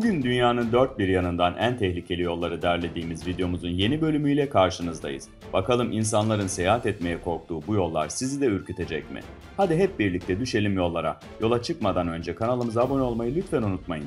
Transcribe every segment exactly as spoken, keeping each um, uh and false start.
Bugün dünyanın dört bir yanından en tehlikeli yolları derlediğimiz videomuzun yeni bölümüyle karşınızdayız. Bakalım insanların seyahat etmeye korktuğu bu yollar sizi de ürkütecek mi? Hadi hep birlikte düşelim yollara. Yola çıkmadan önce kanalımıza abone olmayı lütfen unutmayın.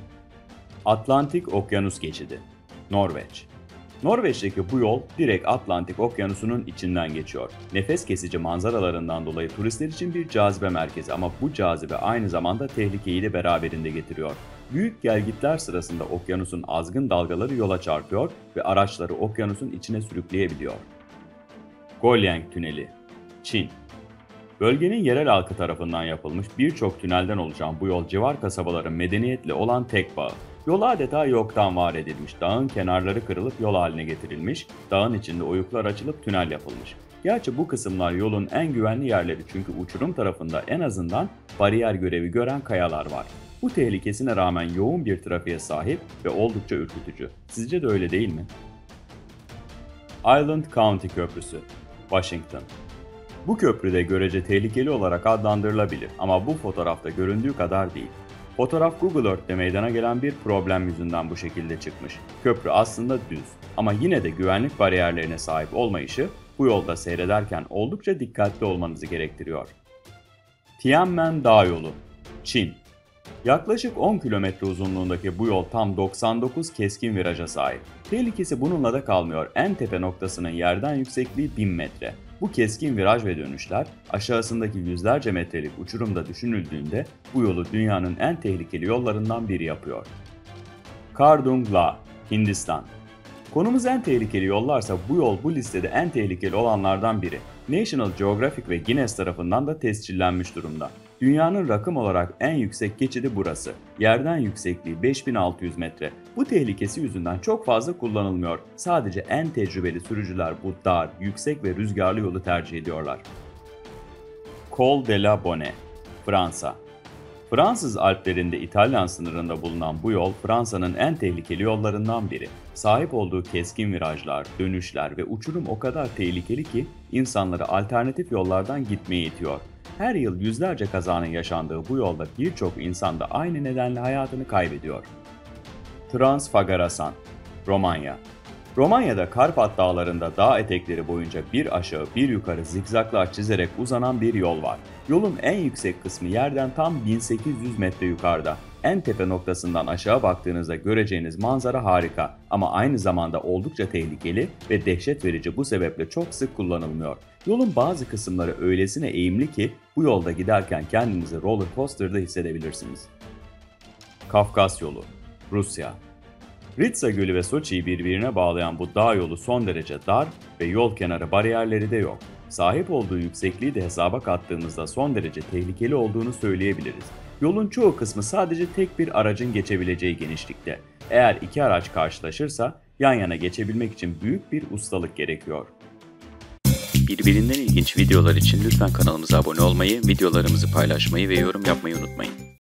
Atlantik Okyanus Geçidi, Norveç. Norveç'teki bu yol direkt Atlantik Okyanusu'nun içinden geçiyor. Nefes kesici manzaralarından dolayı turistler için bir cazibe merkezi ama bu cazibe aynı zamanda tehlikeyi de beraberinde getiriyor. Büyük gelgitler sırasında okyanusun azgın dalgaları yola çarpıyor ve araçları okyanusun içine sürükleyebiliyor. Golyang Tüneli, Çin. Bölgenin yerel halkı tarafından yapılmış birçok tünelden oluşan bu yol civar kasabaların medeniyetle olan tek bağı. Yol adeta yoktan var edilmiş, dağın kenarları kırılıp yol haline getirilmiş, dağın içinde oyuklar açılıp tünel yapılmış. Gerçi bu kısımlar yolun en güvenli yerleri çünkü uçurum tarafında en azından bariyer görevi gören kayalar var. Bu tehlikesine rağmen yoğun bir trafiğe sahip ve oldukça ürkütücü. Sizce de öyle değil mi? Island County Köprüsü, Washington. Bu köprü de görece tehlikeli olarak adlandırılabilir ama bu fotoğrafta göründüğü kadar değil. Fotoğraf Google Earth'te meydana gelen bir problem yüzünden bu şekilde çıkmış. Köprü aslında düz ama yine de güvenlik bariyerlerine sahip olmayışı bu yolda seyrederken oldukça dikkatli olmanızı gerektiriyor. Tianmen Dağ Yolu, Çin. Yaklaşık on kilometre uzunluğundaki bu yol tam doksan dokuz keskin viraja sahip. Tehlikesi bununla da kalmıyor. En tepe noktasının yerden yüksekliği bin metre. Bu keskin viraj ve dönüşler aşağısındaki yüzlerce metrelik uçurumda düşünüldüğünde bu yolu dünyanın en tehlikeli yollarından biri yapıyor. Kardung La, Hindistan. Konumuz en tehlikeli yollarsa bu yol bu listede en tehlikeli olanlardan biri. National Geographic ve Guinness tarafından da tescillenmiş durumda. Dünyanın rakım olarak en yüksek geçidi burası. Yerden yüksekliği beş bin altı yüz metre. Bu tehlikesi yüzünden çok fazla kullanılmıyor. Sadece en tecrübeli sürücüler bu dar, yüksek ve rüzgarlı yolu tercih ediyorlar. Col de la Bonne, Fransa. Fransız Alplerinde İtalyan sınırında bulunan bu yol Fransa'nın en tehlikeli yollarından biri. Sahip olduğu keskin virajlar, dönüşler ve uçurum o kadar tehlikeli ki insanları alternatif yollardan gitmeye itiyor. Her yıl yüzlerce kazanın yaşandığı bu yolda birçok insan da aynı nedenle hayatını kaybediyor. Transfagarasan, Romanya. Romanya'da Karpat Dağları'nda dağ etekleri boyunca bir aşağı bir yukarı zikzaklar çizerek uzanan bir yol var. Yolun en yüksek kısmı yerden tam bin sekiz yüz metre yukarıda. En tepe noktasından aşağı baktığınızda göreceğiniz manzara harika ama aynı zamanda oldukça tehlikeli ve dehşet verici, bu sebeple çok sık kullanılmıyor. Yolun bazı kısımları öylesine eğimli ki bu yolda giderken kendinizi roller coaster'da hissedebilirsiniz. Kafkas Yolu, Rusya. Ritsa Gölü ve Soçi'yi birbirine bağlayan bu dağ yolu son derece dar ve yol kenarı bariyerleri de yok. Sahip olduğu yüksekliği de hesaba kattığımızda son derece tehlikeli olduğunu söyleyebiliriz. Yolun çoğu kısmı sadece tek bir aracın geçebileceği genişlikte. Eğer iki araç karşılaşırsa yan yana geçebilmek için büyük bir ustalık gerekiyor. Birbirinden ilginç videolar için lütfen kanalımıza abone olmayı, videolarımızı paylaşmayı ve yorum yapmayı unutmayın.